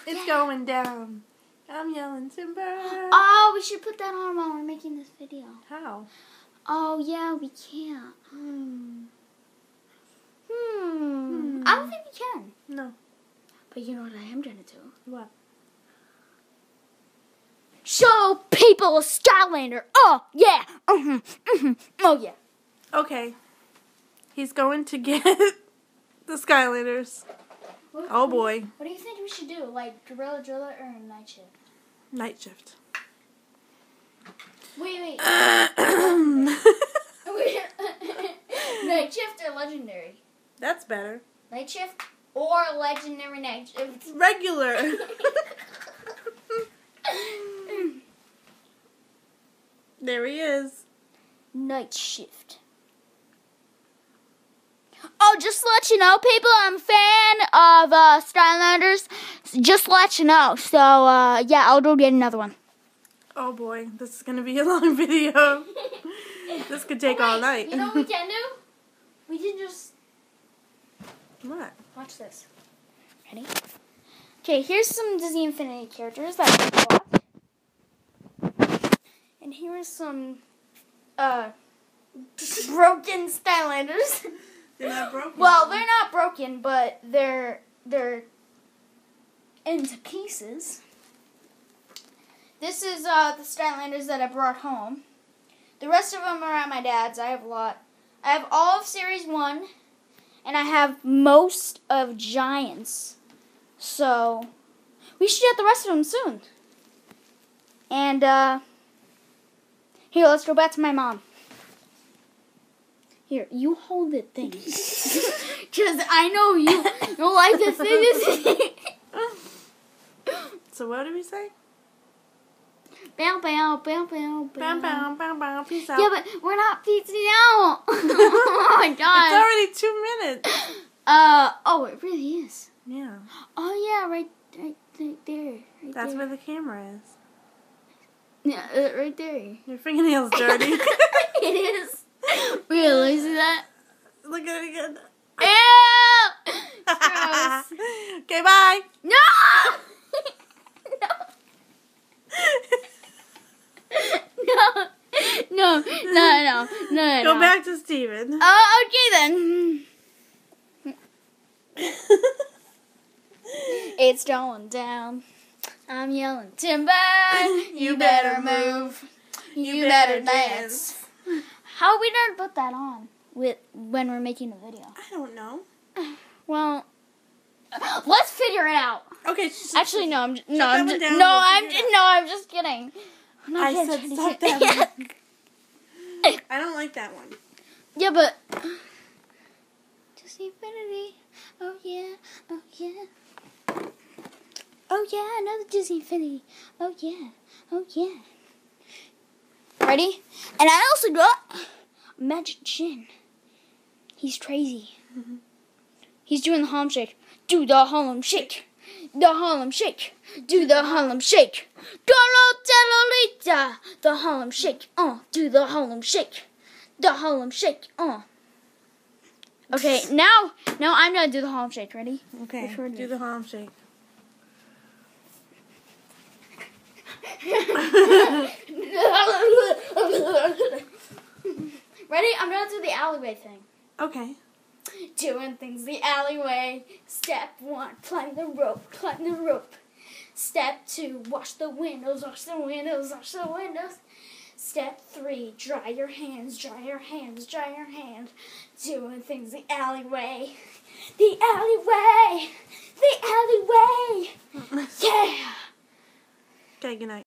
It's going down. I'm yelling timber. Oh, we should put that on while we're making this video. How? Oh, yeah, we can't. I don't think we can. No. But you know what I am going to do? What? Show people a Skylander. Oh, yeah. Oh, yeah. Okay. He's going to get the Skylanders. Oh, boy. What do you think we should do? Like Gorilla Driller or Night Shift? Night Shift. Wait. Night Shift or Legendary? That's better. Night Shift or Legendary Night Shift? Regular. There he is. Night Shift. Oh, just to let you know, people, I'm a fan of Skylanders. Just to let you know. So, yeah, I'll go get another one. Oh, boy. This is going to be a long video. This could take all night. You know what we can do? We can just... What? Watch this. Ready? Okay, here's some Disney Infinity characters that I bought. And here is some broken Skylanders. They're not broken. Well, they're not broken, but they're into pieces. This is the Skylanders that I brought home. The rest of them are at my dad's. I have a lot. I have all of Series 1, and I have most of Giants. So, we should get the rest of them soon. And, here, let's go back to my mom. Here, you hold the thing. Because I know you don't like the thing. So what did we say? Bow, bow, bow, bow, Bam, bam, bam, bam. Peace out. Yeah, but we're not piecing out. Oh my god. It's already 2 minutes. Oh, it really is. Yeah. Oh yeah, right there. That's where the camera is. Yeah, right there. Your fingernail's dirty. It is. Really, see that? Look at it again. Ew! Gross. Okay, bye. No! No. Go back to Steven. Oh, okay then. It's going down. I'm yelling, timber. You better move. You better dance. How are we gonna put that on when we're making a video? I don't know. Well, let's figure it out. Okay. Actually, no. I'm just kidding. I said stop that one. I don't like that one. Yeah, but Disney Infinity. Oh yeah. Oh yeah, another Disney Infinity. Oh yeah. Ready? And I also got Magic Jin. He's crazy. He's doing the Harlem Shake. Do the Harlem Shake. The Harlem Shake. Do the Harlem Shake. Gallo the Harlem Shake. Do the Harlem Shake. The Harlem Shake. Okay, now I'm gonna do the Harlem Shake. Ready? Okay. Do the Harlem Shake. Ready? I'm gonna do the alleyway thing. Okay. Doing things the alleyway. Step 1, climb the rope. Step 2, wash the windows. Step 3, dry your hands. Doing things the alleyway. The alleyway. Yeah. Okay, good night.